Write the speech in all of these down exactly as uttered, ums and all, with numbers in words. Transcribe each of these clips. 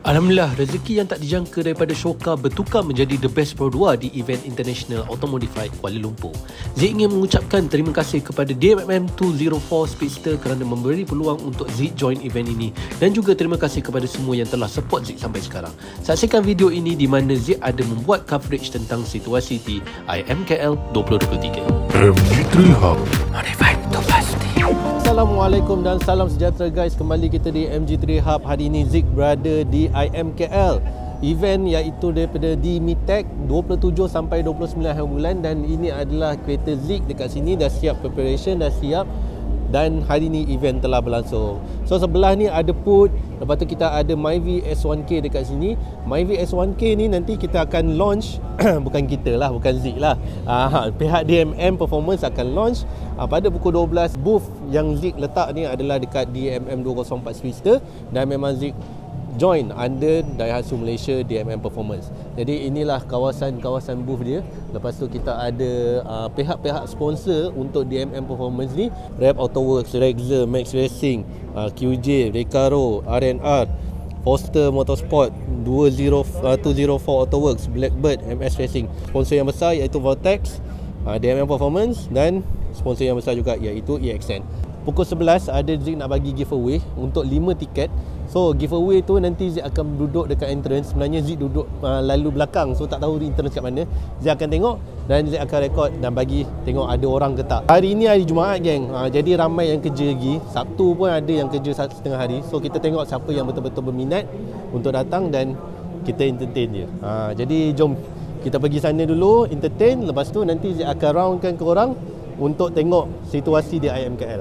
Alhamdulillah, rezeki yang tak dijangka daripada Shoka bertukar menjadi The Best Pro dua di event International Automotive Kuala Lumpur. Zik ingin mengucapkan terima kasih kepada D M M dua kosong empat Speedster kerana memberi peluang untuk Zik join event ini, dan juga terima kasih kepada semua yang telah support Zik sampai sekarang. Saksikan video ini di mana Zik ada membuat coverage tentang situasi di I M K L dua ribu dua puluh tiga. M G tiga Hub. Modified to pasti. Assalamualaikum dan salam sejahtera guys. Kembali kita di M G tiga Hub. Hari ini Zik berada di I M K L event, iaitu daripada di MITEC dua puluh tujuh sampai dua puluh sembilan hari bulan, dan ini adalah kereta Zik dekat sini dah siap preparation, dah siap, dan hari ni event telah berlangsung. So sebelah ni ada Put, lepas tu kita ada Myvi S one K dekat sini. Myvi S one K ni nanti kita akan launch bukan kita lah, bukan Zik lah, ah, pihak D M M Performance akan launch ah, pada pukul dua belas. Booth yang Zik letak ni adalah dekat D M M dua kosong empat Speedster, dan memang Zik join under Daihatsu Malaysia D M M Performance. Jadi inilah kawasan-kawasan booth dia. Lepas tu kita ada uh, pihak-pihak sponsor untuk D M M Performance ni, Rev Autoworks, Rexer, Max Racing, uh, Q J, Recaro, R and R, Foster Motorsport, dua kosong empat Autoworks, Blackbird, M S Racing. Sponsor yang besar iaitu Vortex, uh, D M M Performance, dan sponsor yang besar juga iaitu E X N. Pukul sebelas ada Zik nak bagi giveaway untuk lima tiket. So giveaway tu nanti Zik akan duduk dekat entrance. Sebenarnya Zik duduk uh, lalu belakang, so tak tahu entrance kat mana. Zik akan tengok dan Zik akan rekod dan bagi tengok ada orang ke tak. Hari ni hari Jumaat geng, uh, jadi ramai yang kerja lagi. Sabtu pun ada yang kerja satu setengah hari. So kita tengok siapa yang betul-betul berminat untuk datang dan kita entertain dia. uh, Jadi jom kita pergi sana dulu, entertain. Lepas tu nanti Zik akan roundkan ke orang untuk tengok situasi di I M K L.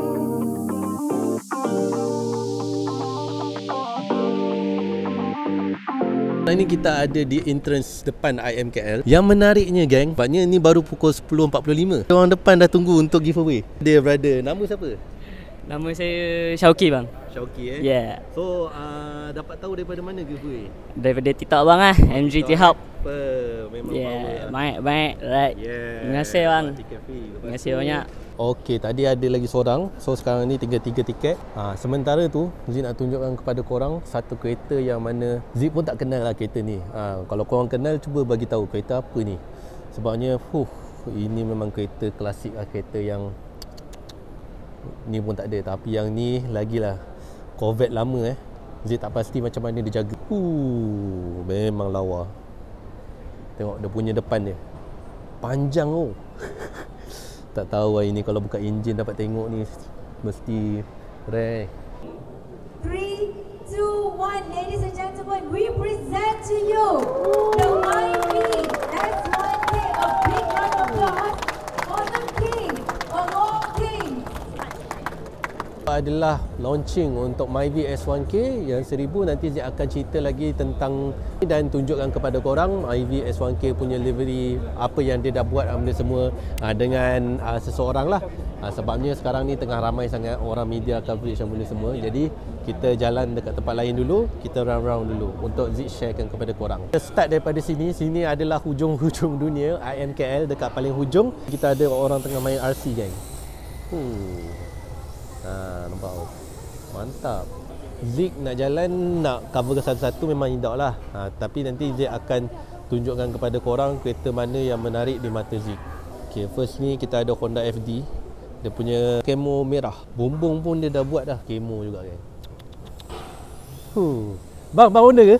Ini kita ada di entrance depan I M K L. Yang menariknya geng, sebabnya ni baru pukul sepuluh empat puluh lima. Orang depan dah tunggu untuk giveaway. Dia brother, nama siapa? Nama saya Syauki bang. Syauki eh? Yeah. So uh, dapat tahu daripada mana giveaway? Daripada TikTok bang lah, M G tiga Hub. Apa? Memang Yeah, power lah. baik, baik. Right. Yeah. Terima kasih bang. Terima kasih banyak. Okey, tadi ada lagi seorang. So sekarang ni tinggal tiga tiket. Ha, sementara tu Zik nak tunjukkan kepada korang satu kereta yang mana Zik pun tak kenal lah kereta ni. Ha, kalau korang kenal, cuba bagi tahu kereta apa ni. Sebabnya huh, ini memang kereta klasik lah, kereta yang ni pun tak ada. Tapi yang ni lagilah Corvette lama eh. Zik tak pasti macam mana dia jaga. Uh, memang lawa. Tengok dia punya depan dia, panjang oh. Tak tahu lah ini kalau buka enjin dapat tengok ni, mesti rare. three, two, one, ladies and gentlemen, we present to you the Myvi S one K. A big round of applause for the king of all kings. Adalah launching untuk Myvi S one K yang seribu. Nanti Zik akan cerita lagi tentang dan tunjukkan kepada korang Myvi S one K punya livery, apa yang dia dah buat benda semua uh, dengan uh, seseorang lah. uh, Sebabnya sekarang ni tengah ramai sangat orang media coverage dan benda semua. Jadi kita jalan dekat tempat lain dulu, kita round-round dulu untuk Zik sharekan kepada korang. Kita start daripada sini. Sini adalah hujung-hujung dunia, I M K L dekat paling hujung. Kita ada orang tengah main R C gang. Hmm. Ha, nampak oh. Mantap. Zik nak jalan, nak cover satu-satu memang indah lah. Ha, tapi nanti Zik akan tunjukkan kepada korang kereta mana yang menarik di mata Zik. Okay, first ni kita ada Honda F D. Dia punya camo merah. Bumbung pun dia dah buat dah camo juga kan. Huh. Bang, bang Honda ke?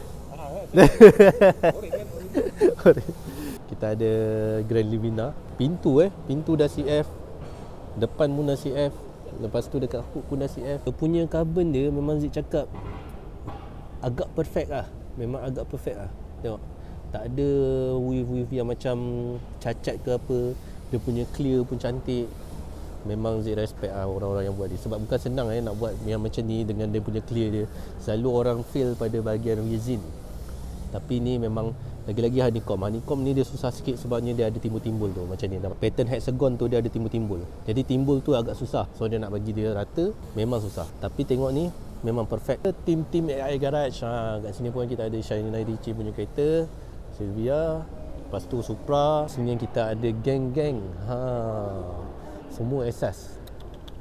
Kita ada Grand Livina. Pintu eh, pintu dah C F. Depan pun dah C F. Lepas tu dekat hook pun dah C F. Dia punya carbon dia memang Zik cakap agak perfect lah. Memang agak perfect lah. Tengok, tak ada weave-weave yang macam cacat ke apa. Dia punya clear pun cantik. Memang Zik respect lah orang-orang yang buat dia. Sebab bukan senang eh nak buat yang macam ni dengan dia punya clear dia. Selalu orang fail pada bahagian resin. Tapi ni memang lagi-lagi honeycomb. Honeycomb ni dia susah sikit sebabnya dia ada timbul-timbul tu macam ni. Pattern hexagon tu dia ada timbul-timbul. Jadi timbul tu agak susah. So dia nak bagi dia rata memang susah. Tapi tengok ni memang perfect. Tim-tim A I Garage. Ha, kat sini pun kita ada Shiny Ricci punya kereta, Silvia. Lepas tu Supra. Sini kita ada geng-geng. Ha, semua asas.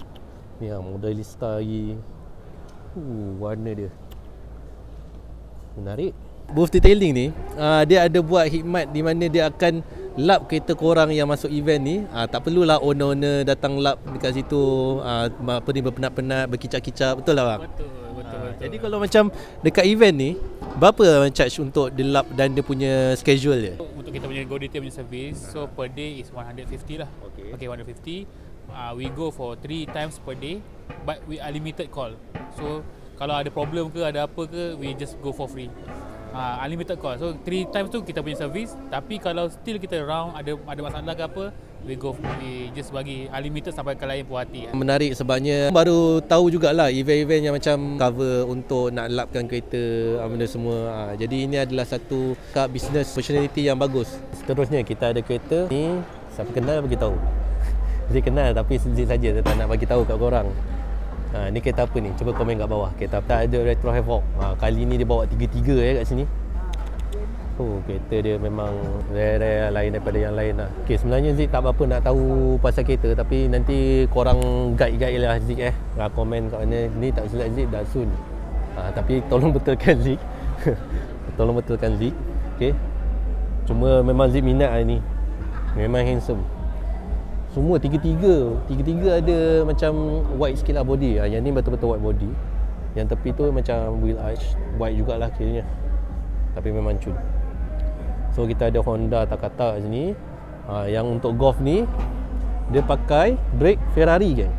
Ni lah Modelista lagi. Uh, warna dia Menarik. Booth detailing ni, uh, dia ada buat hikmat di mana dia akan lap kereta korang yang masuk event ni. uh, Tak perlulah owner-owner datang lap dekat situ, uh, apa ni, berpenat-penat, berkicap-kicap. Betul lah bang? Betul, betul, uh, betul. Jadi kalau macam dekat event ni, berapa charge untuk dia lap dan dia punya schedule dia? Untuk kita punya go detail punya service, so per day is one hundred fifty lah. Okay. Okay, one hundred fifty. Uh, we go for three times per day, but we are limited call. So kalau ada problem ke, ada apa ke, we just go for free. Uh, unlimited call. So three times tu kita punya service. Tapi kalau still kita round, ada ada masalah ke apa, we go we just bagi unlimited sampai klien puas hati. Menarik sebabnya baru tahu jugalah event-event yang macam cover untuk nak lapkan kereta, benda semua. Ha, jadi ini adalah satu business opportunity yang bagus. Seterusnya kita ada kereta ni, siapa kenal bagi tahu. Jadi kenal tapi sedikit saja, saya tak nak bagi tahu kat korang. Ha, ni kereta apa ni? Cuba komen kat bawah. Kereta apa? Ada Retro Havoc. Ha, kali ni dia bawa tiga-tiga ya kat sini. Oh, kereta dia memang rare-rare lain daripada yang lain lah. Okay, sebenarnya Zik tak apa-apa nak tahu pasal kereta, tapi nanti korang guide-guide lah Zik eh. Ha, komen kat mana ni tak silap Zik Datsun. Ha, tapi tolong betulkan Zik. Tolong betulkan Zik. Okay. Cuma memang Zik minat lah ni. Memang handsome. Semua tiga-tiga Tiga-tiga ada macam white sikit lah body. ha, Yang ni betul-betul white body. Yang tepi tu macam wheel arch white jugalah kiranya. Tapi memang cun. So kita ada Honda Takata kat sini. ha, Yang untuk Golf ni dia pakai brake Ferrari kan.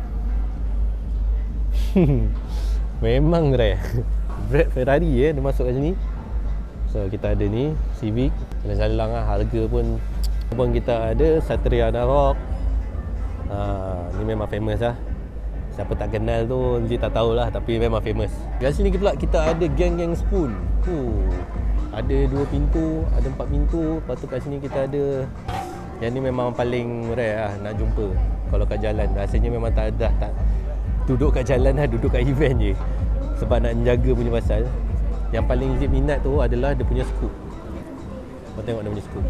Memang rare. Brake Ferrari eh, dia masuk kat sini. So kita ada ni Civic. Jalan-jalan lah. Harga pun pun kita ada Satria Amarok. Ha, ni memang famous lah. Siapa tak kenal tu Zik tak tahulah, tapi memang famous. Kat sini pula kita ada geng-geng spoon. uh, Ada dua pintu, ada empat pintu. Lepas tu kat sini kita ada yang ni memang paling rare lah nak jumpa. Kalau kat jalan rasanya memang tak ada, tak duduk kat jalan lah, duduk kat event je. Sebab nak jaga punya pasal. Yang paling Zik minat tu adalah dia punya scoop. Kau tengok dia punya scoop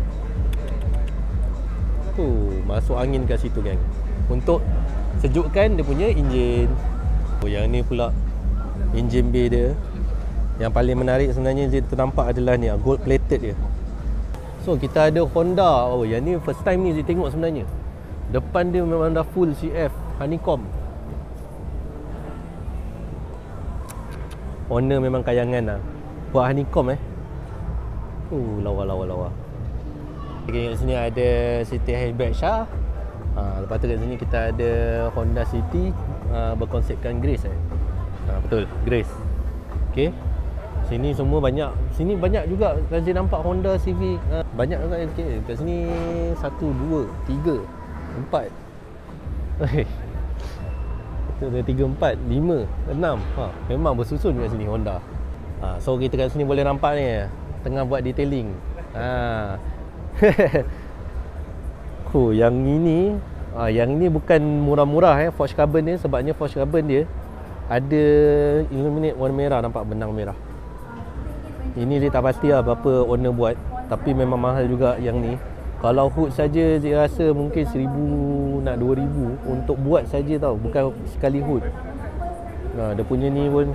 tu, masuk angin kat situ gang, untuk sejukkan dia punya enjin. Oh, yang ni pula enjin bay dia. Yang paling menarik sebenarnya dia ternampak adalah ni, gold plated dia. So kita ada Honda. Oh, yang ni first time ni saya tengok sebenarnya. Depan dia memang dah full C F honeycomb. Owner memang kayangan lah buat honeycomb eh. Oh, lawa lawa lawa. Okay, kat sini ada City Hatchback Shah. Ha, lepas tu kat sini kita ada Honda City ha, berkonsepkan Grace eh. Ha, betul, Grace. Okey. Sini semua banyak. Sini banyak juga saya nampak Honda Civic. Ha, banyak juga okay. Kat sini satu, dua, tiga, empat. Hei. Itu ada tiga, empat, lima, enam. Ha, memang bersusun kat sini Honda. Ha, so kita kat sini boleh nampak ni tengah buat detailing. Ha. Oh, yang ini ah, yang ini bukan murah-murah eh, forged carbon ni. Sebabnya forged carbon dia ada illuminate warna merah, nampak benang merah. Ini dia tak pasti lah berapa owner buat, tapi memang mahal juga yang ni. Kalau hood saja saya rasa mungkin seribu nak dua ribu untuk buat saja tau, bukan sekali hood. Nah, dia punya ni pun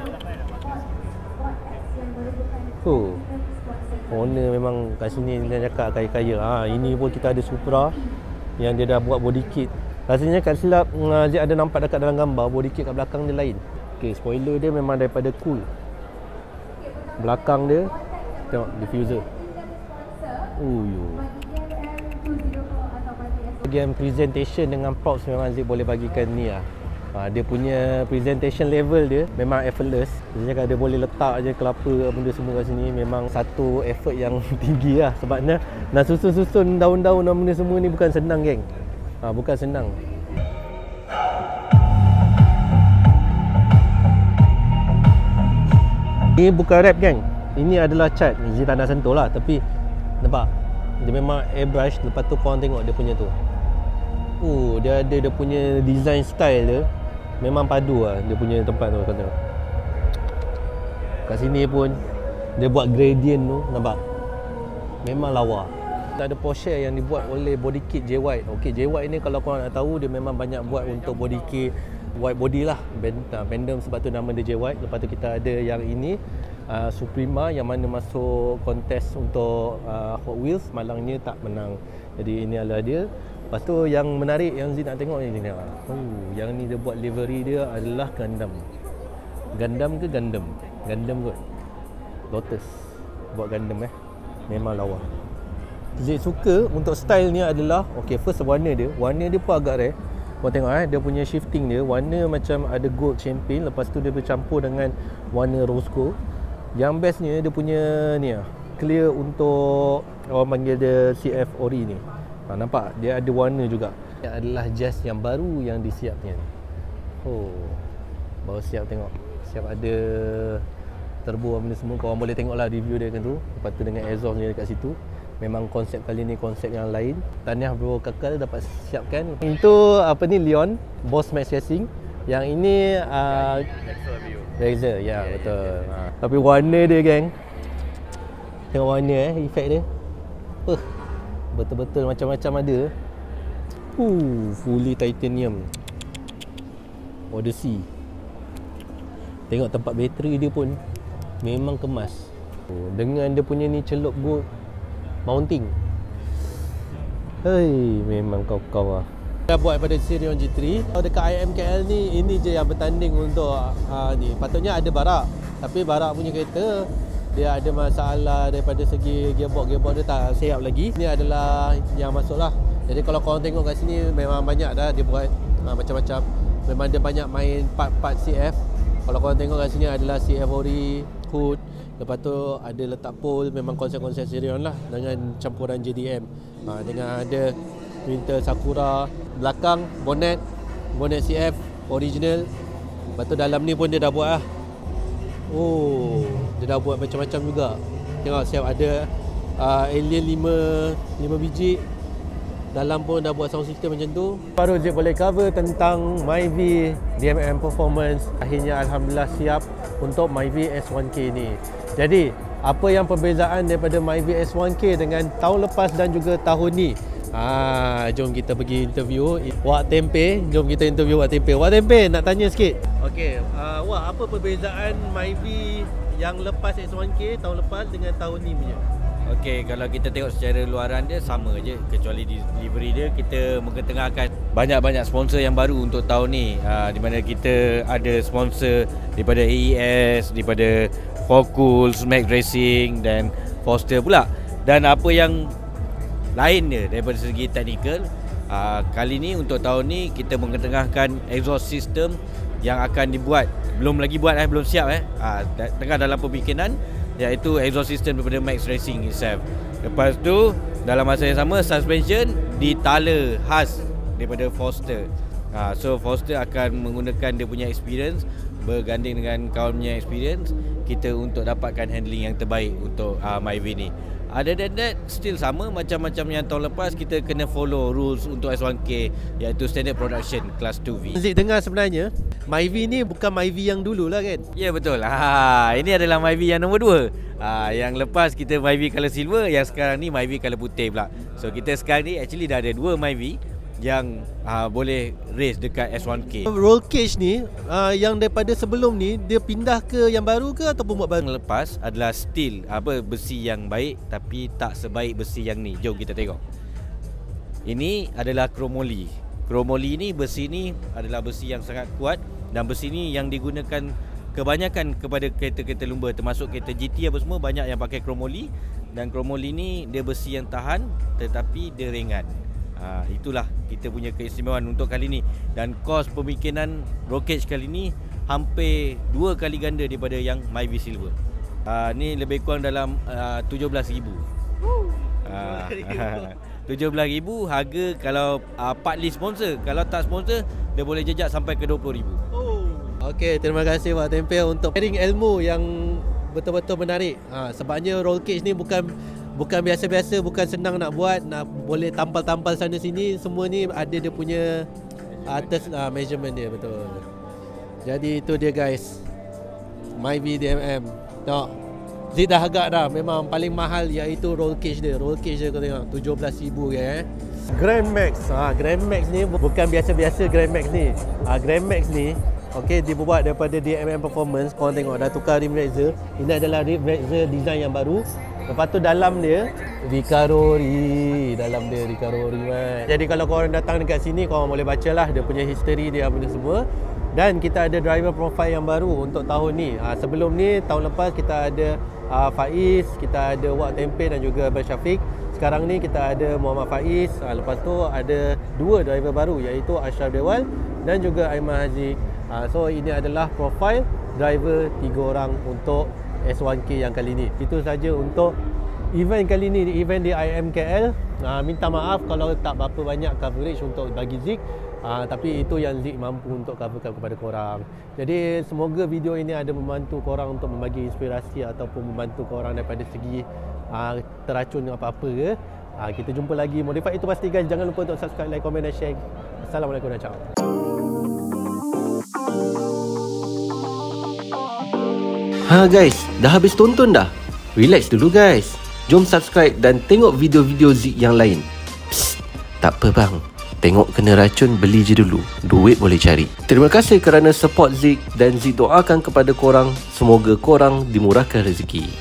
oh, owner memang kat sini dia cakap kaya-kaya. Ha, ini pun kita ada Supra yang dia dah buat body kit. Rasanya kat silap Zik ada nampak dekat dalam gambar body kit kat belakang dia lain. Okey, spoiler dia memang daripada Cool. Belakang dia tengok diffuser. Oh yo. Bahagian presentation dengan props memang Zik boleh bagikan ni lah. Ha, dia punya presentation level dia memang effortless. Maksudnya kalau dia boleh letak je kelapa benda semua kat sini, memang satu effort yang tinggi lah. Sebabnya nak susun-susun daun-daun dan benda semua ni bukan senang geng. Ha, bukan senang. Ini bukan wrap geng. Ini adalah cat. Ni tak nak sentuh lah, tapi nampak dia memang airbrush. Lepas tu korang tengok dia punya tu. Oh, dia ada dia punya design style dia. Memang padu lah dia punya tempat tu, kata. Kat sini pun dia buat gradient tu, nampak? Memang lawa. Ada Porsche yang dibuat oleh body kit J White. Okey, J White ni kalau korang nak tahu, dia memang banyak buat untuk body kit white body lah. Band, nah, Bandem sebab tu nama dia J White. Lepas tu kita ada yang ini uh, Suprema yang mana masuk kontes untuk uh, Hot Wheels, malangnya tak menang. Jadi ini adalah dia. Lepas tu yang menarik yang Zee nak tengok ni ni. Oh, yang ni dia buat livery dia adalah Gundam. Gundam ke Gundam? Gundam kot. Lotus buat Gundam eh. Memang lawa. Zee suka untuk style ni adalah okey, first warna dia. Warna dia pun agak rare. Kau tengok eh, dia punya shifting dia, warna macam ada gold champagne, lepas tu dia bercampur dengan warna rose gold. Yang bestnya dia punya ni ah, clear untuk orang panggil dia C F Ori ni. Ha, nampak dia ada warna juga. Ini adalah jazz yang baru yang disiapnya. Oh, baru siap tengok. Siap ada turbo benda semua. Korang boleh tengoklah review dia kan tu. Lepas tu dengan exhaust dia dekat situ. Memang konsep kali ni konsep yang lain. Tahniah bro Kakal dapat siapkan. Itu apa ni, Leon, Boss Max Racing. Yang ini uh, Razor, ya yeah, betul. Yeah, yeah. Ha. Tapi warna dia geng. Tengok warna eh, efek dia. Uh, betul-betul macam-macam ada. Uh, fully titanium. Odyssey. Tengok tempat bateri dia pun memang kemas. Oh, dengan dia punya ni celup gold mounting. Hei, memang kau-kau lah. Dah buat pada Sirion G tiga. Kalau dekat I M K L ni, ini je yang bertanding untuk uh, ni. Patutnya ada barak. Tapi barak punya kereta, dia ada masalah daripada segi gearbox-gearbox dia tak siap lagi. Ini adalah yang masuk lah. Jadi kalau korang tengok kat sini, memang banyak dah dia buat uh, macam-macam. Memang dia banyak main part-part C F. Kalau korang tengok kat sini adalah C F Ori, hood. Lepas tu ada letak pole, memang konsep-konsep Sirion lah dengan campuran J D M. Ha, dengan ada Winter Sakura, belakang bonnet, bonnet C F original. Lepas tu dalam ni pun dia dah buat lah. Oh, dia dah buat macam-macam juga. Tengok siap ada uh, Alien lima biji. Dalam pun dah buat sound system macam tu. Baru je boleh cover tentang Myvi D M M Performance. Akhirnya Alhamdulillah siap untuk Myvi S one K ni. Jadi, apa yang perbezaan daripada Myvi S one K dengan tahun lepas dan juga tahun ni? Ah, jom kita pergi interview Wak Tempe. Jom kita interview Wak Tempe. Wak Tempe, nak tanya sikit. Okey, uh, Wak, apa perbezaan Myvi yang lepas S one K tahun lepas dengan tahun ni punya? Okey, kalau kita tengok secara luaran dia sama je, kecuali di delivery dia kita mengetengahkan banyak-banyak sponsor yang baru untuk tahun ni. Ha, di mana kita ada sponsor daripada A E S, daripada Focus, Max Racing dan Foster pula. Dan apa yang lain dia daripada segi teknikal, ha, kali ni untuk tahun ni kita mengetengahkan exhaust system yang akan dibuat, belum lagi buat eh, belum siap eh. Ha, tengah dalam pembikinan, iaitu exhaust system daripada Max Racing itself. Lepas tu dalam masa yang sama suspension ditala khas daripada Foster. Ha, so Foster akan menggunakan dia punya experience berganding dengan kawan punya experience kita untuk dapatkan handling yang terbaik untuk uh, Myvi ni. Other than that, still sama macam-macam yang tahun lepas. Kita kena follow rules untuk S one K, iaitu standard production class two V. Zik dengar sebenarnya Myvi ni bukan Myvi yang dulu lah kan? Ya, betul. Ha, ini adalah Myvi yang nombor dua. Ha, yang lepas kita Myvi color silver, yang sekarang ni Myvi color putih pula. So kita sekarang ni actually dah ada dua Myvi yang uh, boleh race dekat S one K. Roll cage ni uh, yang daripada sebelum ni dia pindah ke yang baru ke ataupun buat baru? Yang lepas adalah steel, apa, besi yang baik tapi tak sebaik besi yang ni. Jom kita tengok. Ini adalah chromoly. Chromoly ni, besi ni adalah besi yang sangat kuat, dan besi ni yang digunakan kebanyakan kepada kereta-kereta lumba, termasuk kereta G T apa semua banyak yang pakai chromoly. Dan chromoly ni dia besi yang tahan tetapi dia ringan. Ha, itulah kita punya keistimewaan untuk kali ni. Dan kos pembikinan roll cage kali ni hampir dua kali ganda daripada yang Myvi Silver. Ha, ni lebih kurang dalam uh, tujuh belas ribu. Ha, tujuh belas ribu harga kalau uh, partly sponsor. Kalau tak sponsor dia boleh jejak sampai ke dua puluh ribu. Oh. Okey, terima kasih Wak Tempe untuk sharing ilmu yang betul-betul menarik. Ha, sebabnya roll cage ni bukan Bukan biasa-biasa, bukan senang nak buat, nak boleh tampal-tampal sana sini. Semua ni ada dia punya atas uh, measurement dia, betul. Jadi itu dia guys, Myvi D M M. Tengok, Zee dah agak dah. Memang paling mahal iaitu roll cage dia. Roll cage dia kau tengok tujuh belas ribu kan eh. Grand Max. Ha, Grand Max ni bukan biasa-biasa Grand Max ni. Ha, Grand Max ni Okey, dibuat daripada D M M Performance. Korang tengok dah tukar rim Rexer. Ini adalah rim Rexer design yang baru. Lepas tu dalam dia Ricarori, dalam dia Ricarori kan. Jadi kalau korang datang dekat sini, korang boleh bacalah dia punya history dia apa semua. Dan kita ada driver profile yang baru untuk tahun ni. Ha, sebelum ni tahun lepas kita ada uh, Faiz, kita ada Wak Tempe dan juga Abang Syafiq. Sekarang ni kita ada Muhammad Faiz. Ha, lepas tu ada dua driver baru iaitu Ashraf Dewal dan juga Aiman Haziq. Ha, so ini adalah profile driver tiga orang untuk S one K yang kali ni. Itu saja untuk event kali ni, event di I M K L. Ha, minta maaf kalau tak berapa banyak coverage untuk bagi Zik. Uh, tapi itu yang Zik mampu untuk coverkan kepada korang. Jadi semoga video ini ada membantu korang untuk membagi inspirasi ataupun membantu korang daripada segi uh, teracun apa-apa ke. Uh, kita jumpa lagi. Modify itu pasti guys. Jangan lupa untuk subscribe, like, komen dan share. Assalamualaikum dan ciao. Ha guys, dah habis tonton dah? Relax dulu guys. Jom subscribe dan tengok video-video Zik yang lain. Psst, tak apa bang. Tengok kena racun, beli je dulu. Duit boleh cari. Terima kasih kerana support Zik dan Zik doakan kepada korang, semoga korang dimurahkan rezeki.